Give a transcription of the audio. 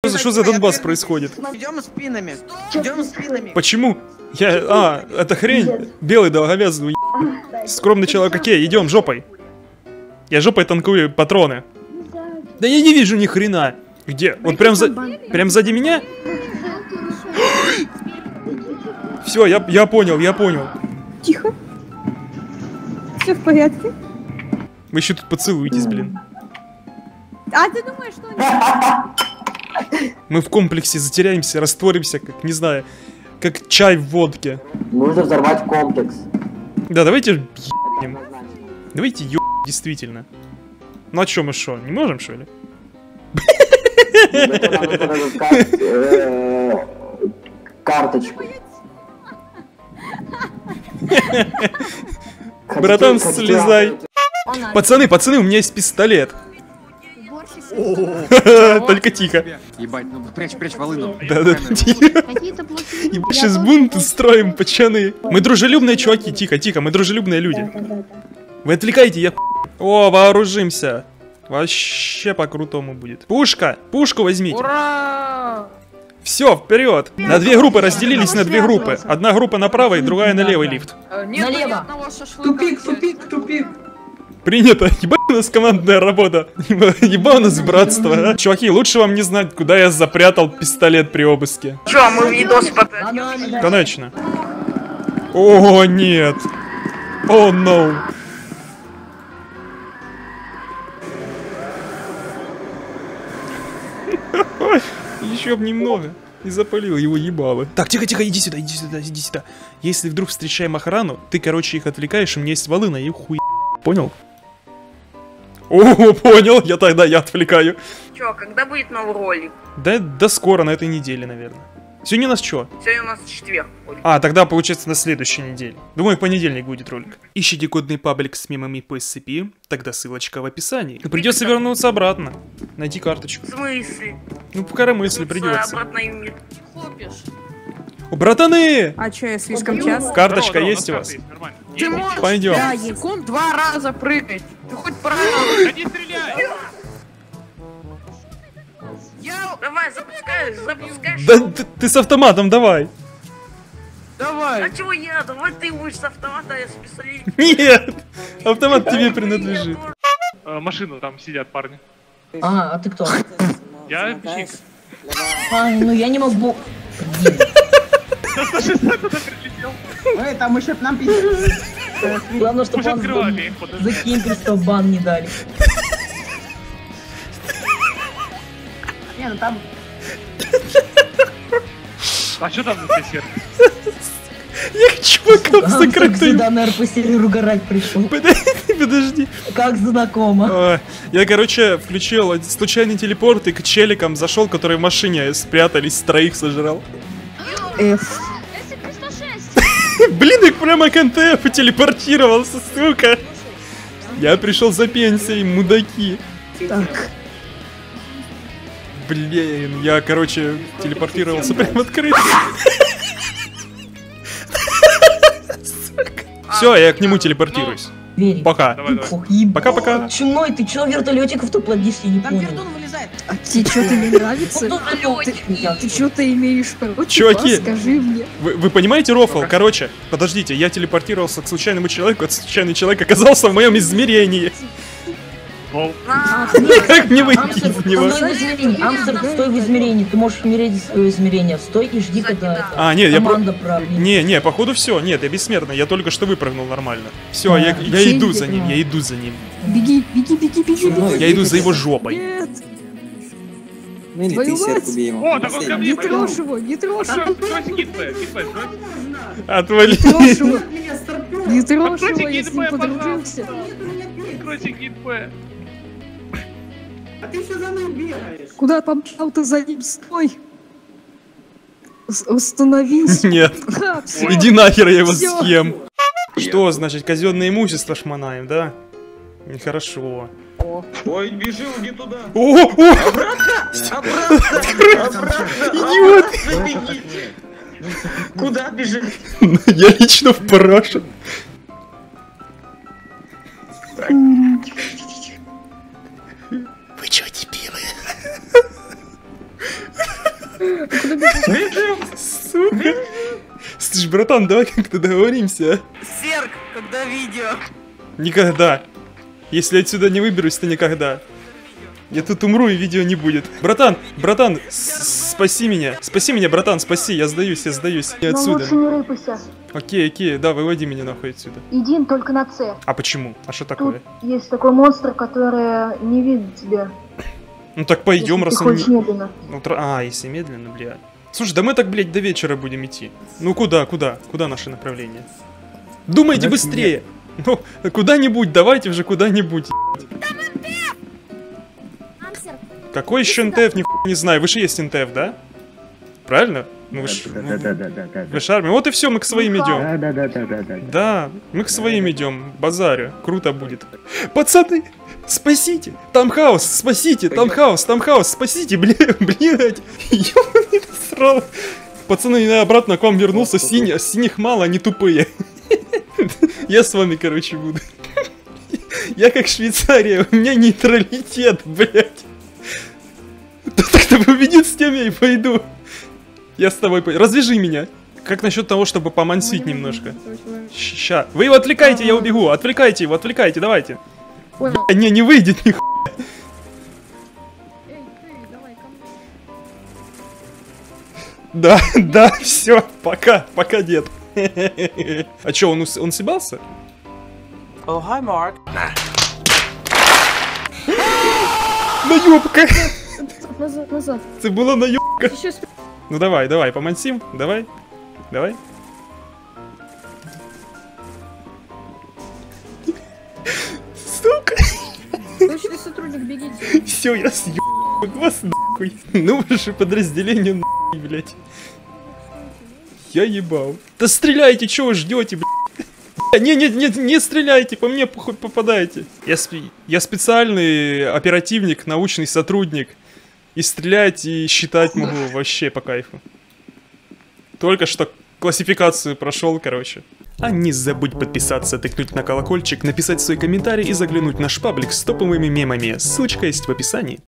Что за Донбасс происходит? Идем спинами. Идем спинами. Почему? Это хрень. Белый долговязый, скромный человек, окей, идем жопой. Я жопой танкую патроны. Да я не вижу ни хрена. Где? Вот прям сзади меня? Все, я понял. Тихо. Все в порядке. Вы еще тут поцелуетесь, блин. А ты думаешь, что Мы в комплексе затеряемся, растворимся, как, не знаю, как чай в водке. Нужно взорвать комплекс. Да, давайте ебнем. Давайте ебнем, действительно. Ну а чё мы шо, не можем, что ли? Карточку. Братан, слезай. Пацаны, у меня есть пистолет. Только тихо. Ебать, ну прячь волыну. Да, тихо. Ебать, сейчас бунт устроим, пацаны. Мы дружелюбные чуваки, тихо, мы дружелюбные люди. Вы отвлекаете, я... О, вооружимся. Вообще по-крутому будет. Пушку возьмите. Ура! Все, вперед. На две группы разделились на две группы. Одна группа направо и другая на левый лифт. Налево. Тупик. Принято. Ебать у нас командная работа. Еба у нас братство, а? Чуваки, лучше вам не знать, куда я запрятал пистолет при обыске. Чё, мы видос потратим? Конечно. О, нет. О, no. Еще б немного. И запалил его ебало. Так, тихо, иди сюда. Если вдруг встречаем охрану, ты, короче, их отвлекаешь, у меня есть волына, и хуй. Понял? О, понял, я отвлекаю. Чё, когда будет новый ролик? Да скоро, на этой неделе, наверное. Сегодня у нас что? Сегодня у нас четверг. А, тогда получается на следующей неделе. Думаю, в понедельник будет ролик. Ищите кодный паблик с мемами по SCP, тогда ссылочка в описании. Придется вернуться обратно. Найти карточку. В смысле? Ну, по коромысле придется. Обратно и мир. Хлопишь. О, братаны! А чё, я слишком часто? Карточка есть у вас? Ты можешь Пойдем. 5 секунд 2 раза прыгать. Ты хоть правильно. Да не стреляй! Давай, запускай. Да ты с автоматом давай. Давай. А чего я? Давай ты будешь с автомата, а я с пистолетом. Нет! Автомат тебе принадлежит. Машину, там сидят парни. А ты кто? Я печенька. Ну я не могу. Эй, там еще к нам пиздец. Главное, чтобы Уже он открывали их, подожди. за кемперство бан не дали. Не, ну там... А что там на сер? Я к чувакам закрытым. Сюда на РП-серверу угорать пришел. Подожди. Как знакомо. Я, короче, включил случайный телепорт и к челикам зашел, которые в машине спрятались, троих сожрал. F. Блин, их прямо к НТФ телепортировался, сука. Я пришел за пенсией, мудаки. Так. Блин, я, короче, телепортировался прямо открыто. Все, я к нему телепортируюсь. Двери. Пока. Ох, ебать. Пока-пока. Чумной, ты чё вертолетиков-то плодишь, я не Там понял. пердун вылезает. А тебе что-то не нравится? Ты что-то имеешь против? Чуваки. Скажи мне. Вы понимаете рофл? Короче, подождите, я телепортировался к случайному человеку, а случайный человек оказался в моем измерении. Как мне выйти из него? Стой в измерении, Амстер, стой в измерении. Ты можешь умереть из своего измерения. Стой и жди, когда это. А, нет, я команда правильная. Не, походу все, нет, я бессмертный, я только что выпрыгнул нормально. Все, я иду за ним, я иду за ним. Беги. Я иду за его жопой. Нет, Ну или Твою ты серп мать! убей его. О, так он ко не мне пойдет. трожь его, не трожь его. Откройте гитбэ, стройте. Отвали. Не трожь его. Не трожь Откройте его, я с ним гитбэ, подружился. Откройте гитбэ. А ты все за мной бегаешь. Куда побежал ты за ним? Стой! Остановись! Нет. Ха, всё. Иди нахер, я его Всё. съем. Что значит казенное имущество шмонаем, да? Нехорошо. Ой, бежи, уйди туда. О! Идиот! Забегите. Куда бежишь? Я лично в парашу. Вы чё, дебилы? Сука. Слушай, братан, давай как-то договоримся, а? Серк, когда видео? Никогда. Если отсюда не выберусь, то никогда. Я тут умру, и видео не будет. Братан, спаси меня. Спаси меня, братан, спаси. Я сдаюсь. Не отсюда. лучше не рыпайся. Окей, да, выводи меня нахуй отсюда. Иди только на С. А почему? А что Тут такое? есть такой монстр, который не видит тебя. Ну так пойдем, Если раз ты он... хочешь медленно. Ну, если медленно, бля. Слушай, да мы так, блядь, до вечера будем идти. Ну куда? Куда наше направление? Думайте быстрее! Ну, куда-нибудь, давайте уже куда-нибудь. Какой еще НТФ, нихуя не знаю. Вы же есть НТФ, да? Правильно? Ну, вы ж армия. Вот и все, мы к своим идем. Да, мы к своим идем. Базарю. Круто будет. Пацаны, спасите! Там хаос, спасите! Там хаос, спасите! Блядь! Ёбаный насрал! Пацаны, я обратно к вам вернулся. Синих мало, они тупые. Я с вами, короче, буду. Я как Швейцария, у меня нейтралитет, блядь. Кто победит, с тем я и пойду. Я с тобой пойду. Развяжи меня. Как насчет того, чтобы помансить немножко? Ща. Вы его отвлекайте, я убегу. Отвлекайте его, давайте. Не выйдет нихуя. Да, все, пока, дед. А чё, он съебался? О, хай, Марк. Наёбка! Назад. Это была наёбка. Сейчас. Ну давай, помансим, давай. Сука! Научный сотрудник, бегите. Все, я съебал вас нахуй. Ну ваше подразделение нахуй, блядь. Я ебал. Да стреляйте, чего ждете, блядь? Не стреляйте, по мне попадаете. Я специальный оперативник, научный сотрудник. И стрелять, и считать могу вообще по кайфу. Только что классификацию прошел, короче. А не забудь подписаться, тыкнуть на колокольчик, написать свой комментарий и заглянуть в наш паблик с топовыми мемами. Ссылочка есть в описании.